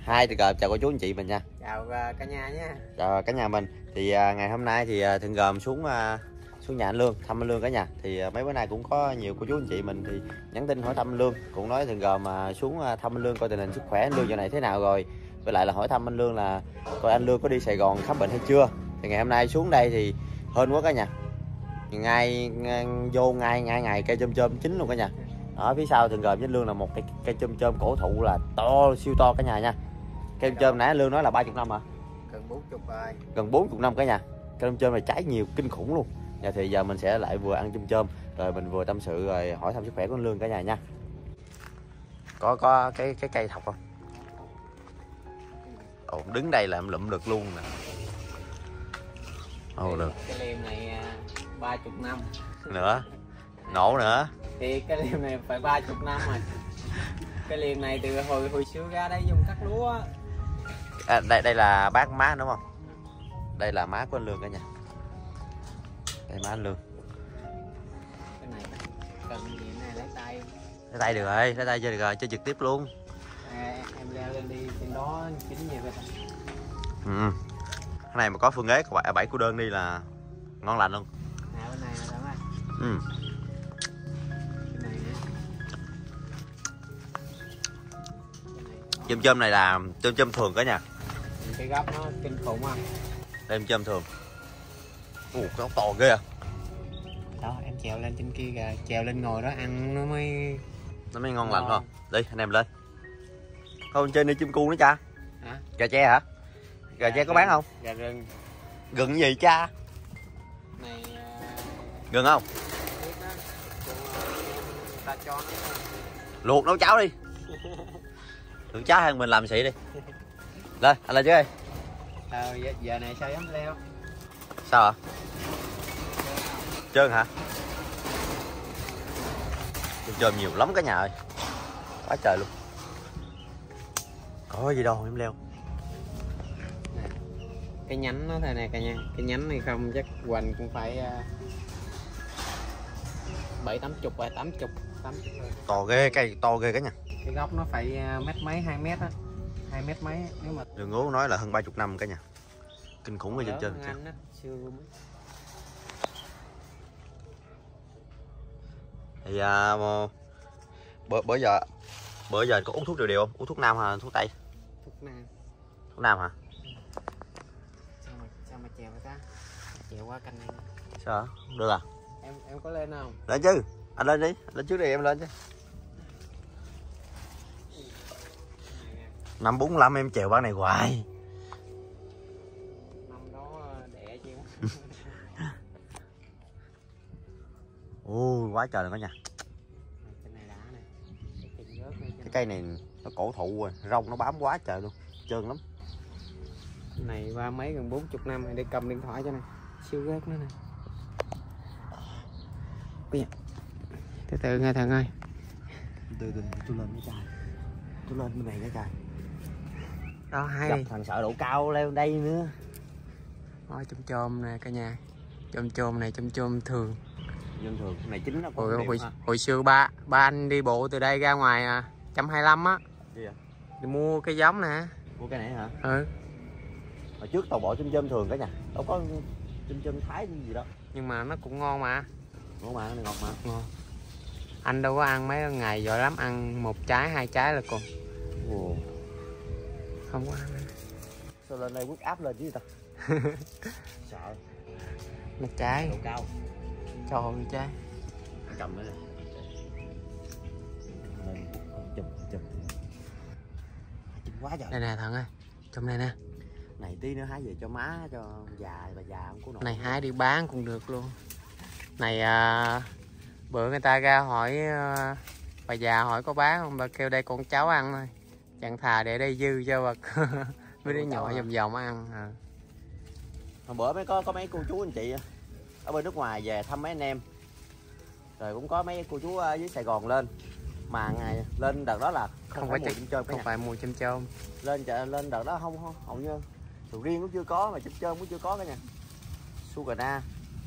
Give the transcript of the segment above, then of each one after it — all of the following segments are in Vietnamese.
Hai thì chào cô chú anh chị mình nha. Chào cả nhà nha. Chào cả nhà mình. Thì ngày hôm nay thì Thịnh gồm xuống nhà anh Lương thăm anh Lương cả nhà. Thì mấy bữa nay cũng có nhiều cô chú anh chị mình thì nhắn tin hỏi thăm anh Lương, cũng nói Thịnh gồm xuống thăm anh Lương coi tình hình sức khỏe anh Lương giờ này thế nào rồi. Với lại là hỏi thăm anh Lương là coi anh Lương có đi Sài Gòn khám bệnh hay chưa. Thì ngày hôm nay xuống đây thì hên quá cả nhà. Ngày cây chôm chôm chín luôn cả nhà. Ở phía sau Thịnh gồm với anh Lương là một cây chôm chôm cổ thụ là to, siêu to cả nhà nha. Cây chôm chôm nãy anh Lương nói là 30 năm hả? Gần 40 rồi. Gần 40 năm cả nhà. Cây chôm chôm này trái nhiều kinh khủng luôn. Thì giờ mình sẽ lại vừa ăn chôm chôm rồi mình vừa tâm sự rồi hỏi thăm sức khỏe của anh Lương cả nhà nha. Có cái cây thọc không? Ồ, đứng đây là em lụm được luôn nè. Ồ được. Cái liềm này 30 năm. Nữa. Nổ nữa. Thì cái liềm này phải 30 năm rồi. Cái liềm này từ hồi xưa ra đây dùng cắt lúa. Đây là bác má đúng không? Đây là má của anh Lương cả nhà. Đây má anh Lương. Cái này cần gì này lấy tay. Lấy tay được rồi, lấy tay chơi được rồi, chơi trực tiếp luôn. Em leo lên đi trên đó chín nhiều vậy. Cái này mà có phương ế bảy cô đơn đi là ngon lành luôn. Nè bên này nè đó ơi. Cái này nè. Chôm chôm này là chôm chôm thường cả nhà. Cái gốc nó kinh khủng à. Đây chôm thường. Nó to ghê à. Đó em trèo lên trên kia kìa, trèo lên ngồi đó ăn nó mới ngon lành không? Đi anh em lên. Không chơi đi chim cu nữa cha. Hả? Gà tre hả? Gà tre có bán không? Gà rừng. Gừng gì cha? Này Gừng không? biết đó. Ta cho nó Luộc nấu cháo đi. Luộc cháo hay mình làm xị đi. Lên, anh lên chứ ơi. Giờ này sao dám leo? Sao hả? Trơn hả? Trơn nhiều lắm cả nhà ơi. Quá trời luôn. Có gì đâu em leo. Nè, cái nhánh nó thôi nè cả nhà. Cái nhánh này không chắc hoành cũng phải 70 rồi 80 rồi. To ghê, cây to ghê cả nhà. Cái gốc nó phải mét mấy 2 mét á. 2 mét mấy nếu mà Đường Ngố nói là hơn 30 năm cả nhà. Kinh khủng ở trên anh á, xưa thì bữa giờ có uống thuốc điều không? Uống thuốc nam hay thuốc tây? thuốc nam. Thuốc nam hả? Sao mà chèo ta? Chèo qua canh này. Sao hả? Không được à? Em có lên không? Lên chứ. Anh lên đi, anh lên trước đi em lên chứ. 545 em chèo bán này hoài. Năm đó đẻ chứ. Ôi quá trời rồi cả nhà. Cái này đã này. Cái cây này nó cổ thụ rồi, rong nó bám quá trời luôn, trơn lắm. Này ba mấy gần 40 năm để cầm điện thoại cho này. Siêu gớt nữa nè. Từ từ nghe thằng ơi. Từ tôi lên cái trai. Tôi lên bên này cái trai. Đó hay. Gặp thằng sợ độ cao leo đây nữa. Thôi chôm chôm nè cả nhà. Chôm chôm này chôm chôm thường. Dân thường này chính nó Hồi xưa ba anh đi bộ từ đây ra ngoài 125 á. Gì à? Đi mua cái giống nè. Mua cái này hả? Ừ. Hồi trước tàu bộ chôm chôm thường cả nhà. Đâu có chôm chôm thái gì đâu. Nhưng mà nó cũng ngon mà. Ngon mà, ngọt mà. Ngon. Anh đâu có ăn mấy ngày giỏi lắm, ăn 1 trái 2 trái là còn. Ồ. Không có ăn. Sao lên đây quất áp lên chứ ta? Sợ. 1 trái. Độ cao. Trời ơi trái. Cầm nữa nè. Lên chùm. Chín quá trời. Đây nè thằng ơi. Trong này nè. Này tí nữa hái về cho má cho già bà già không có nổi. Này hái đi bán cũng được luôn. Này bữa người ta ra hỏi bà già hỏi có bán không, bà kêu đây con cháu ăn thôi. Chẳng thà để đây dư cho bà mấy đứa nhỏ vòng vòng ăn. Hôm bữa mới có mấy cô chú anh chị ở bên nước ngoài về thăm mấy anh em. Rồi cũng có mấy cô chú ở dưới Sài Gòn lên. Mà ngày lên đợt đó là không phải mùi chôm chôm. Lên đợt đó không hầu như sầu riêng cũng chưa có mà chôm chôm cũng chưa có cả nhà. Sugana.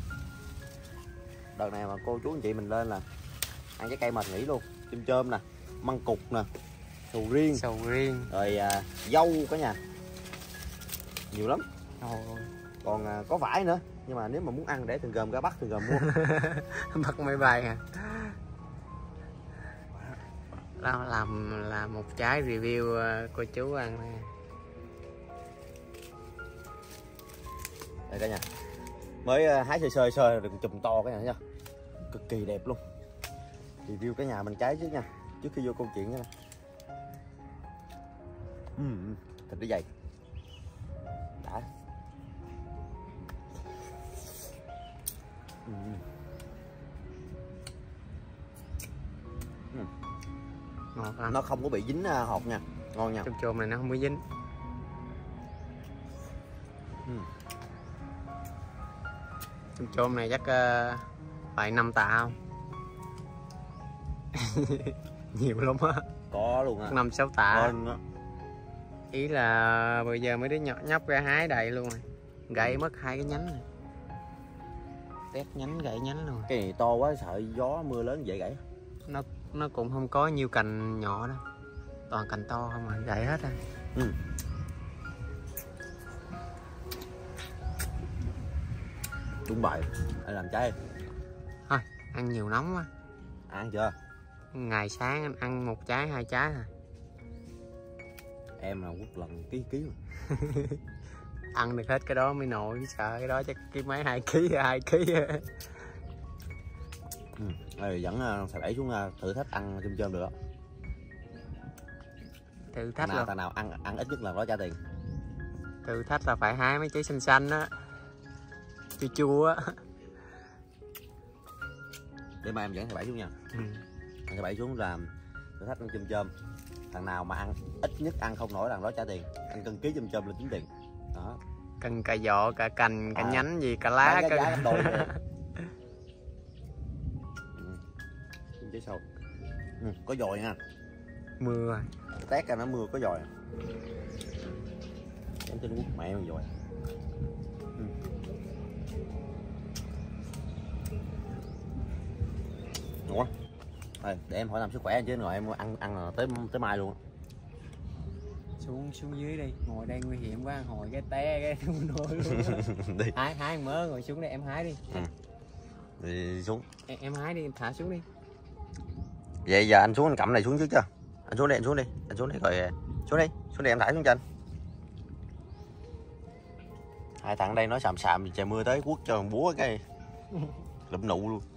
Đợt này mà cô chú anh chị mình lên là ăn trái cây mệt nghỉ luôn. Chôm chôm nè, măng cục nè, sầu riêng, rồi dâu cả nhà, nhiều lắm. Còn có vải nữa, nhưng mà nếu mà muốn ăn để Thường Gồm ra Bắc Thường Gồm mua. Bắt máy bay hả? Đó, làm một trái review cô chú ăn này. Đây cả nhà, mới hái sơ được chùm to cả nhà thấy chưa, cực kỳ đẹp luôn. Review cái nhà mình trái trước nha, trước khi vô câu chuyện nha. Thịt nó dày đã. Ngọt. Nó không có bị dính hột nha, ngon nha. Chôm này nó không có dính. Chôm này chắc phải 5 tạ không? Nhiều lắm á. Có luôn á. 5-6 tạ. Ý là bây giờ mấy đứa nhóc ra hái đầy luôn rồi. Gãy mất 2 cái nhánh này. Tét nhánh gãy nhánh luôn. Cái này to quá sợ gió mưa lớn dễ gãy. Nó cũng không có nhiều cành nhỏ đâu. Toàn cành to không mà gãy hết á. Đúng vậy. Anh làm trái. Thôi, ăn nhiều nóng quá. Ăn chưa? Ngày sáng anh ăn 1 trái 2 trái thôi. Em là quất lần ký mà. Ăn được hết cái đó mới nổi, sợ cái đó chắc cái mấy 2 kg 2 kg. Rồi dẫn thầy Bảy xuống thử thách ăn chôm được đó. Thử thách là nào ăn ít nhất là đó trả tiền. Thử thách là phải hái mấy trái xanh xanh á, chua chua á. Để mà em dẫn thầy Bảy xuống nha. Thầy Bảy xuống làm thử thách ăn chôm. Thằng nào mà ăn ít nhất ăn không nổi thằng đó trả tiền. Ăn cân ký chôm là tính tiền. Đó. Cần cả vỏ, cả cành, cả nhánh gì, cả lá, cả giá đôi. Chứ sao? Có dòi nha. Mưa. Tét ra nó mưa có dòi. Em tin quốc mẹ mà dòi. Ngon quá. Thôi, để em hỏi thăm sức khỏe chứ rồi em ăn tới mai luôn. Xuống dưới đi, ngồi đây nguy hiểm quá, hồi cái té cái nổi luôn. Đi. Hái mớ ngồi xuống đây em hái đi. Đi xuống. Em hái đi, em thả xuống đi. Vậy giờ anh xuống anh cầm này xuống trước chưa? Anh xuống đây rồi xuống đây em thả xuống cho anh. Hai thằng đây nói xàm thì trời mưa tới quất cho thằng búa cái lụm nụ luôn.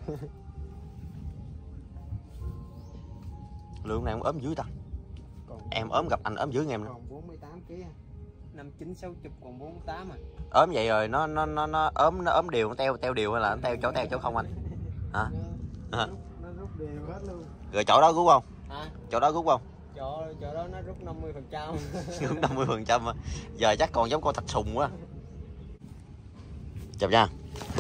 Lượng này em ốm dưới ta. Em ốm gặp anh ốm dưới em nữa. Còn 48 kg. 59 60 còn 48 à. Ốm vậy rồi nó ốm đều, nó teo đều hay là nó teo chỗ không anh? Hả? Nó rút đều hết luôn. Rồi chỗ đó rút không? Hả? Chỗ đó rút không? Chỗ đó nó rút 50%. Rút 50% à. Giờ chắc còn giống con thạch sùng quá. Chào nha.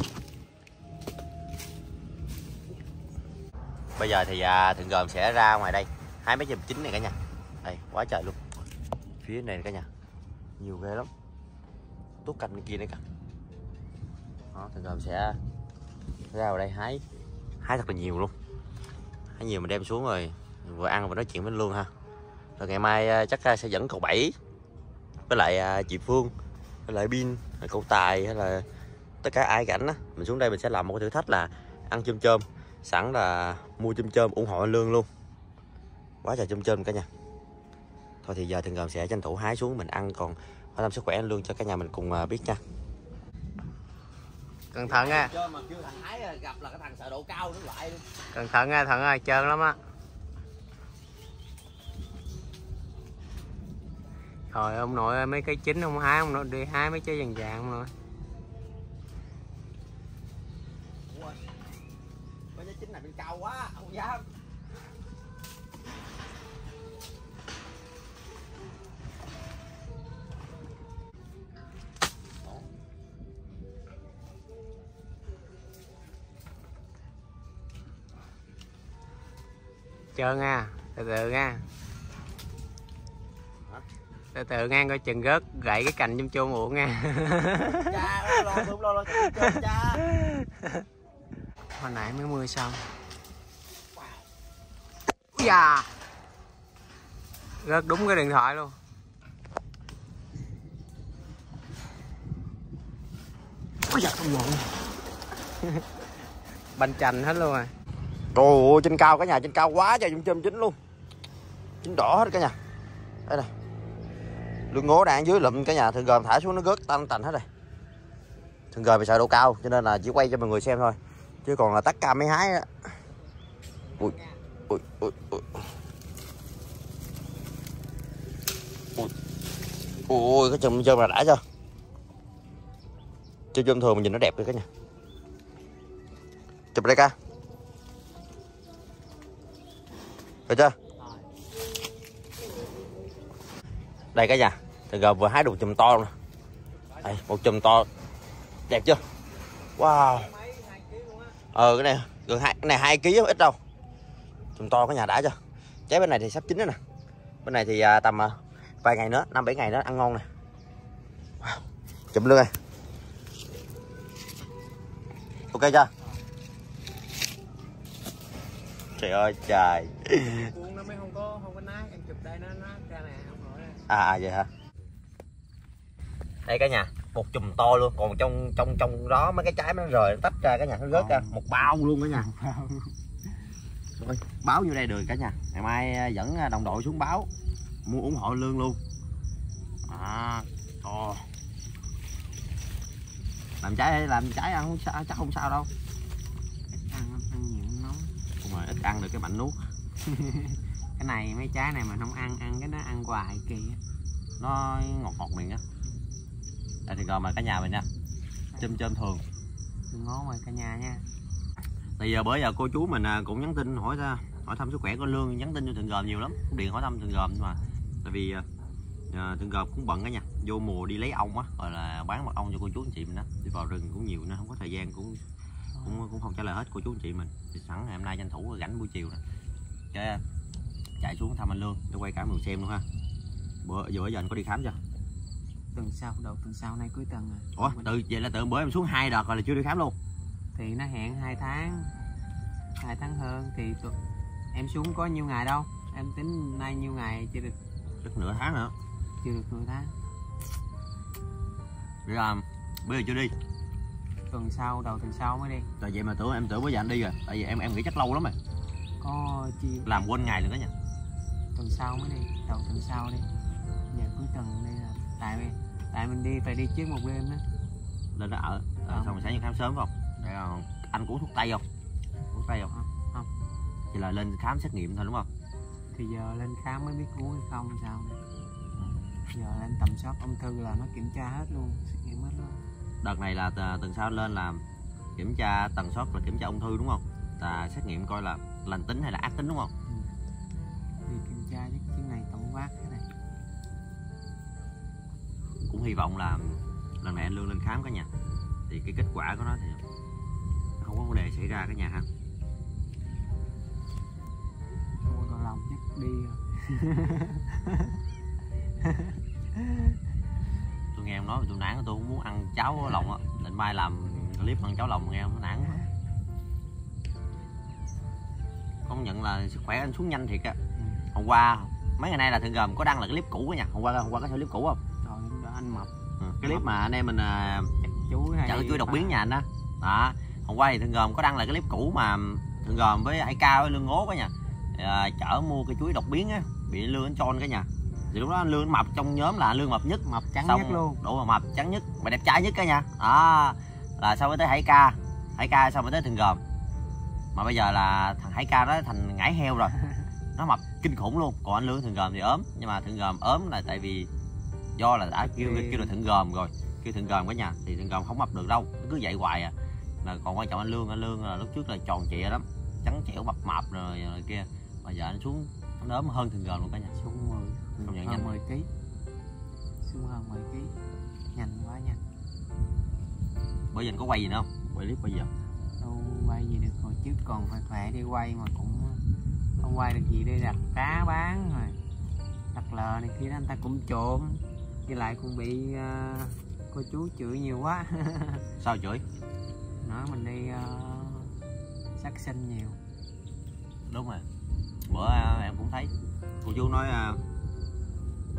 Bây giờ thì Thường Gồm sẽ ra ngoài đây hái mấy chùm chín này cả nhà. Đây quá trời luôn. Phía này cả nhà nhiều ghê lắm, tuốt cành bên kia nữa cả. Đó, Thường Gồm sẽ ra vào đây hái thật là nhiều luôn. Hái nhiều mình đem xuống rồi vừa ăn và nói chuyện với Lương ha. Rồi ngày mai chắc sẽ dẫn cậu Bảy với lại chị Phương với lại Bin, cậu Tài hay là tất cả ai cảnh á, mình xuống đây mình sẽ làm một cái thử thách là ăn chôm. Sẵn là mua chôm ủng hộ anh Lương luôn. Quá trời chôm cả nhà. Thôi thì giờ Thường Gồm sẽ tranh thủ hái xuống mình ăn, còn hỏi thăm sức khỏe anh Lương cho cả nhà mình cùng biết nha. Cẩn thận nha. Mà kêu thằng hái gặp là cái thằng sợ độ cao nó lại luôn. Cẩn thận nha, thận ơi, trơn lắm á. Rồi ông nội ơi, mấy cái chín ông hái, ông nội đi hái mấy trái vàng ông nội. Mấy trái chín này bên cao quá, không dám. Trơn nha, từ từ nha. Từ từ nha, coi chừng rớt gãy cái cành chôm uổng nha. Cha, lo cha. Hồi nãy mới mưa xong. Dạ. Rớt đúng cái điện thoại luôn. Ôi giời, không nhận. Banh chành hết luôn rồi. Trời ơi, trên cao cả nhà, trên cao quá trời, chum chín luôn. Chín đỏ hết cả nhà. Đây này. Lương ngố đang dưới lụm cả nhà, thường gồm thả xuống nó rớt tanh tành hết rồi. Thường gồm bị sợ độ cao cho nên là chỉ quay cho mọi người xem thôi. Chứ còn là tắt cam mới hái á. Ui, ui, ui, ui. Ui, ui, cái chùm là đã chưa? Chứ chùm thường mà nhìn nó đẹp rồi cả nhà. Chụp đây ca. Được chưa? Đây cả nhà, thường gồm vừa hái được chùm to luôn. Đây, một chùm to. Đẹp chưa? Wow. Cái này gần cái này 2 kg ít đâu. Chùm to cả nhà đã chưa? Trái bên này thì sắp chín rồi nè. Bên này thì tầm vài ngày nữa, 5-7 ngày nữa ăn ngon nè. Wow. Chụm lưng này. Ok chưa? Trời ơi trời. Cuốn nó mới không có nát, em chụp đây nó ra nè, không nổi đây. Vậy hả? Đây cả nhà, một chùm to luôn, còn trong đó mấy cái trái nó rời nó tách ra cả nhà, nó rớt ra một bao luôn cả nhà. Rồi, báo vô đây được cả nhà. Ngày mai dẫn đồng đội xuống báo mua ủng hộ Lương luôn. To. Làm trái ăn không sao, chắc không sao đâu. Ít ăn nhiều không nóng. Đúng rồi, ít ăn được cái mạnh nuốt. Cái này mấy trái này mà không ăn cái nó ăn hoài kỳ. Nó ngọt miệng á. Đây thì rồi mà cả nhà mình nha. Chôm thường. Đừng ngó ngoài cả nhà nha. Bây giờ bởi giờ cô chú mình cũng nhắn tin hỏi thăm sức khỏe của Lương, nhắn tin cho Thường Gồm nhiều lắm, cũng điện hỏi thăm Thường Gồm mà tại vì Thường Gồm cũng bận cả nhà, vô mùa đi lấy ong á, rồi là bán mật ong cho cô chú anh chị mình đó, đi vào rừng cũng nhiều nên không có thời gian, cũng không trả lời hết cô chú anh chị mình. Thì sẵn ngày hôm nay tranh thủ rảnh buổi chiều nè, cái chạy xuống thăm anh Lương để quay cả mình xem luôn ha. Bữa giờ anh có đi khám chưa? Đầu tuần sau nay cuối tuần rồi. Ủa, vậy là từ bữa em xuống 2 đợt rồi là chưa đi khám luôn? Thì nó hẹn 2 tháng hơn thì em xuống có nhiêu ngày đâu, em tính nay nhiêu ngày chưa được. Chắc nửa tháng nữa. Chưa được nửa tháng. Rồi bây giờ chưa đi. Đầu tuần sau mới đi. Tại vậy mà em tưởng bây giờ anh đi rồi, tại vì em nghĩ chắc lâu lắm rồi. Có chi làm quên ngày luôn đó nha. Tuần sau mới đi, đầu tuần sau đi. Giờ cuối tuần đi là tại mình đi phải đi trước một đêm đó. Lên đó ở xong rồi sáng khám sớm phải không? Để anh uống thuốc tây không? Uống tây không? Không. Chỉ là lên khám xét nghiệm thôi đúng không? Thì giờ lên khám mới biết uống hay không sao này. Giờ lên tầm soát ung thư là nó kiểm tra hết luôn, xét nghiệm hết luôn. Đợt này là tuần sau lên làm kiểm tra tần suất là kiểm tra ung thư đúng không? Là xét nghiệm coi là lành tính hay là ác tính đúng không? Thì kiểm tra cái này tổng quát cái này. Cũng hy vọng là lần này anh Lương lên khám cả nhà thì cái kết quả của nó thì không có vấn đề xảy ra cả nhà ha. Mua đồ lòng chắc đi rồi. Tôi nghe em nói tôi nản, tôi không muốn ăn cháo lòng á, định mai làm clip ăn cháo lòng, nghe không, nó nản quá. Công nhận là sức khỏe anh xuống nhanh thiệt á. Hôm qua mấy ngày nay là Thường Gồm có đăng là cái clip cũ á nha. Hôm qua có thấy clip cũ không? Trời ơi, anh mập. Cái clip mà anh em mình chợ chuối đột biến nhà anh đó. Đó, hôm qua thì Thường Gồm có đăng là cái clip cũ mà Thường Gồm với ai Cao với Lương Ngố cả nhà chở mua cái chuối đột biến á, bị Lương anh tròn cả nhà. Thì lúc đó Lương mập trong nhóm là Lương mập nhất, mập trắng nhất luôn. Đủ mà mập trắng nhất mà đẹp trai nhất cả nhà. Đó là sau mới tới Hải Ca sau mới tới Thường Gồm. Mà bây giờ là thằng Hải Ca đó thành ngải heo rồi. Nó mập kinh khủng luôn. Còn anh Lương Thường Gồm thì ốm, nhưng mà Thường Gồm ốm là tại vì do là đã kêu là Thường Gồm rồi, kêu Thường Gồm cả nhà thì Thường Gồm không mập được đâu, cứ vậy hoài à. Là còn quan trọng anh Lương là lúc trước là tròn trịa lắm, trắng trẻo mập mạp rồi kia, mà giờ anh xuống nó ốm hơn Thường Gồm luôn cả nhà. Xuống 10, không nhận nhanh 10 kg, xuống hơn 10 kg, nhanh quá nha. Bởi giờ anh có quay gì nữa không? Quay clip bây giờ đâu quay gì được, hồi trước còn phải đi quay mà cũng không quay được gì, đi đặt cá bán rồi đặt lờ này kia đó anh ta cũng trộm, với lại cũng bị cô chú chửi nhiều quá. Sao chửi? Nói mình đi sát sinh nhiều. Đúng rồi, bữa em cũng thấy cô chú nói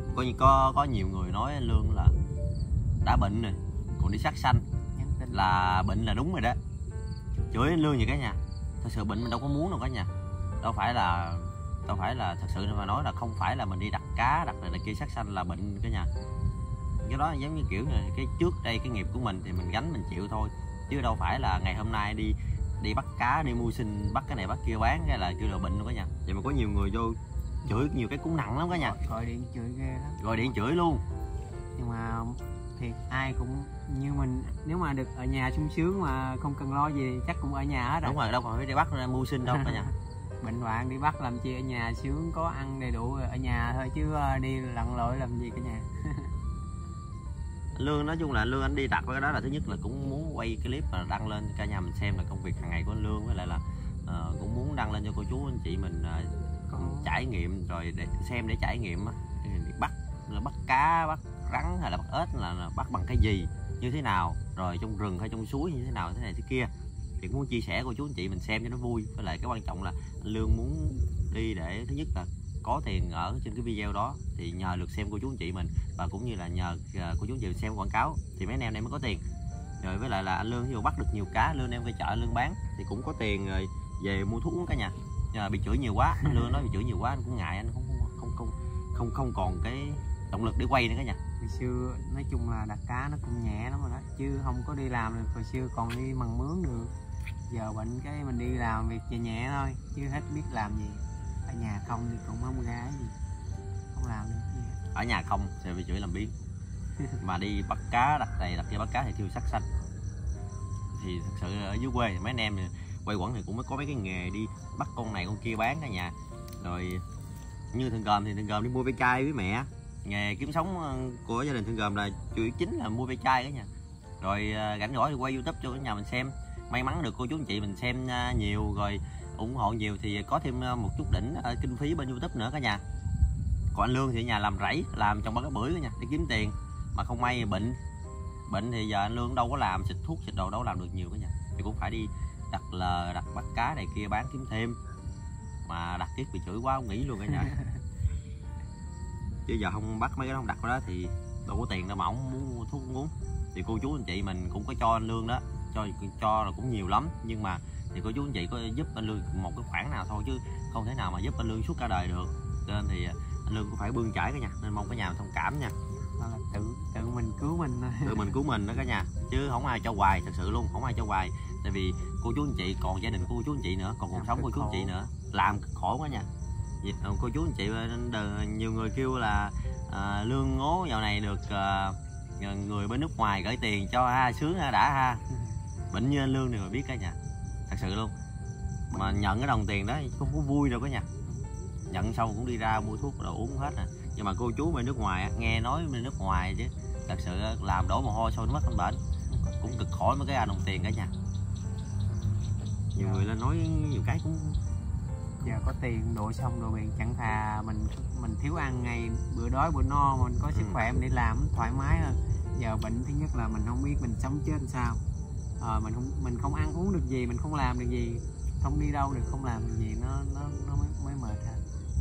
có nhiều người nói anh Lương là đã bệnh rồi còn đi sát sanh là bệnh là đúng rồi đó. Chửi anh Lương vậy cả nhà. Thật sự bệnh mình đâu có muốn đâu cả nhà. Đâu phải là thật sự mà nói là không phải là mình đi đặt cá đặt này kia sát sanh là bệnh cả nhà. Cái đó giống như kiểu là cái trước đây cái nghiệp của mình thì mình gánh mình chịu thôi, chứ đâu phải là ngày hôm nay đi bắt cá đi mưu sinh bắt cái này bắt kia bán cái là kêu là bệnh luôn cả nhà. Vậy mà có nhiều người vô chửi nhiều cái cũng nặng lắm cả nhà. Gọi điện chửi ghê lắm. Gọi điện chửi luôn. Nhưng mà thiệt ai cũng như mình, nếu mà được ở nhà sung sướng mà không cần lo gì chắc cũng ở nhà hết rồi. Đúng rồi, đâu còn phải đi bắt mưu sinh đâu cả nhà. Bệnh hoạn đi bắt làm chi, ở nhà sướng có ăn đầy đủ ở nhà thôi, chứ đi lặn lội làm gì cả nhà. Lương nói chung là Lương anh đi đặt với cái đó là thứ nhất là cũng muốn quay clip và đăng lên cả nhà mình xem là công việc hàng ngày của anh Lương, với lại là cũng muốn đăng lên cho cô chú anh chị mình trải nghiệm rồi để xem, để trải nghiệm bắt cá, bắt rắn hay là bắt ếch là bắt bằng cái gì, như thế nào, rồi trong rừng hay trong suối như thế nào, thế này thế kia, thì cũng muốn chia sẻ cô chú anh chị mình xem cho nó vui. Với lại cái quan trọng là anh Lương muốn đi để thứ nhất là có tiền ở trên cái video đó thì nhờ lượt xem cô chú anh chị mình, và cũng như là nhờ cô chú anh chị xem quảng cáo thì mấy anh em này mới có tiền. Rồi với lại là anh Lương ví dụ bắt được nhiều cá, Lương đem về chợ Lương bán thì cũng có tiền rồi về mua thuốc uống cả nhà. Nhờ bị chửi nhiều quá, anh Lương nói bị chửi nhiều quá anh cũng ngại, anh không còn cái động lực để quay nữa cả nhà. Hồi xưa nói chung là đặt cá nó cũng nhẹ lắm rồi đó, chứ không có đi làm được. Hồi xưa còn đi mần mướn được, giờ bệnh cái mình đi làm việc nhẹ nhẹ thôi chứ hết biết làm gì. Ở nhà không thì cũng không ra gì, không làm được gì. Ở nhà không thì bị chửi làm biếng, mà đi bắt cá đặt này đặt kia bắt cá thì kêu sắc xanh. Thì thật sự ở dưới quê mấy anh em quay quẩn thì cũng mới có mấy cái nghề đi bắt con này con kia bán cả nhà. Rồi như Thượng Gồm thì Thượng Gồm đi mua ve chai với mẹ. Nghề kiếm sống của gia đình Thượng Gồm là chủ yếu chính là mua ve chai cả nhà. Rồi rảnh rỗi thì quay YouTube cho cả nhà mình xem. May mắn được cô chú anh chị mình xem nhiều rồi ủng hộ nhiều thì có thêm một chút đỉnh kinh phí bên YouTube nữa cả nhà. Còn anh Lương thì ở nhà làm rẫy, làm trong bán cái bưởi cả nhà để kiếm tiền, mà không may bệnh thì giờ anh Lương đâu có làm, xịt thuốc xịt đồ đâu làm được nhiều cả nhà, thì cũng phải đi đặt lờ đặt bắt cá này kia bán kiếm thêm, mà đặt tiếp bị chửi quá không nghĩ luôn cả nhà. Chứ giờ không bắt mấy cái đó, không đặt cái đó thì đâu có tiền đâu mà ông muốn mua thuốc uống. Thì cô chú anh chị mình cũng có cho anh Lương đó, cho là cũng nhiều lắm, nhưng mà thì cô chú anh chị có giúp anh Lương một cái khoản nào thôi chứ không thể nào mà giúp anh Lương suốt cả đời được. Cho nên thì anh Lương cũng phải bươn chải cả nhà, nên mong cả nhà thông cảm nha. Đó là tự mình cứu mình thôi. Tự mình cứu mình đó cả nhà, chứ không ai cho hoài, thật sự luôn không ai cho hoài. Tại vì cô chú anh chị còn gia đình của cô chú anh chị nữa, còn cuộc sống của cô chú anh chị nữa, làm khổ quá nha. Cô chú anh chị nhiều người kêu là Lương ngố dạo này được người bên nước ngoài gửi tiền cho ha, sướng ha, đã ha. Bệnh như anh Lương thì mà biết cả nhà, thật sự luôn. Mà nhận cái đồng tiền đó không có vui đâu cả nhà. Nhận xong cũng đi ra mua thuốc đồ uống hết nè. Nhưng mà cô chú bên nước ngoài nghe nói bên nước ngoài chứ thật sự làm đổ mồ hôi sôi nước mắt anh bệnh cũng cực khổ mấy cái đồng tiền cả nhà. Nhiều người lên nói nhiều cái cũng giờ có tiền đổ xong rồi mình chẳng thà mình thiếu ăn ngày bữa đói bữa no, mình có sức khỏe mình đi làm thoải mái hơn. Giờ bệnh thứ nhất là mình không biết mình sống chết làm sao, mình không ăn uống được gì, mình không làm được gì, không đi đâu được, không làm được gì, nó mới mệt ha.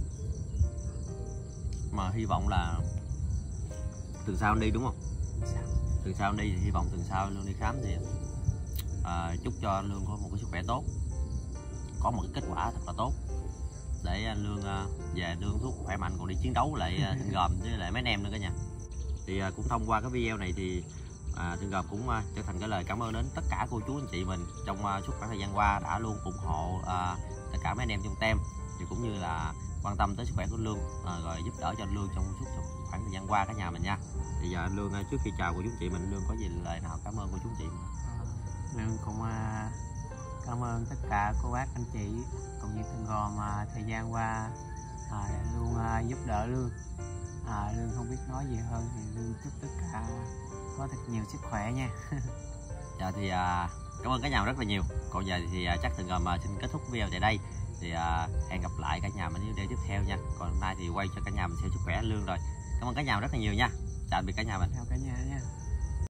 Mà hy vọng là tuần sau anh đi đúng không? Tuần sau anh đi thì hy vọng tuần sau Lương đi khám thì chúc cho anh Lương có một cái sức khỏe tốt, có một cái kết quả thật là tốt để anh Lương về Lương thuốc khỏe mạnh còn đi chiến đấu lại Thượng Gồm với lại mấy anh em nữa cả nhà. Thì cũng thông qua cái video này thì Thượng Gồm cũng trở thành cái lời cảm ơn đến tất cả cô chú anh chị mình trong suốt khoảng thời gian qua đã luôn ủng hộ tất cả mấy anh em trong tem, thì cũng như là quan tâm tới sức khỏe của anh Lương, rồi giúp đỡ cho anh Lương trong suốt khoảng thời gian qua cả nhà mình nha. Thì giờ anh Lương trước khi chào cô chú anh chị mình, anh Lương có gì lời nào cảm ơn cô chú anh chị mình? Lương cũng cảm ơn tất cả cô bác anh chị cũng như Thượng Gồm thời gian qua luôn giúp đỡ Lương. Lương không biết nói gì hơn thì Lương chúc tất cả có thật nhiều sức khỏe nha. Dạ thì cảm ơn cả nhà rất là nhiều. Còn giờ thì chắc Thượng Gồm xin kết thúc video tại đây. Thì hẹn gặp lại cả nhà mình những video tiếp theo nha. Còn hôm nay thì quay cho cả nhà mình xem sức khỏe anh Lương rồi. Cảm ơn cả nhà rất là nhiều nha. Chào tạm biệt cả nhà mình. Chào cả nhà nha.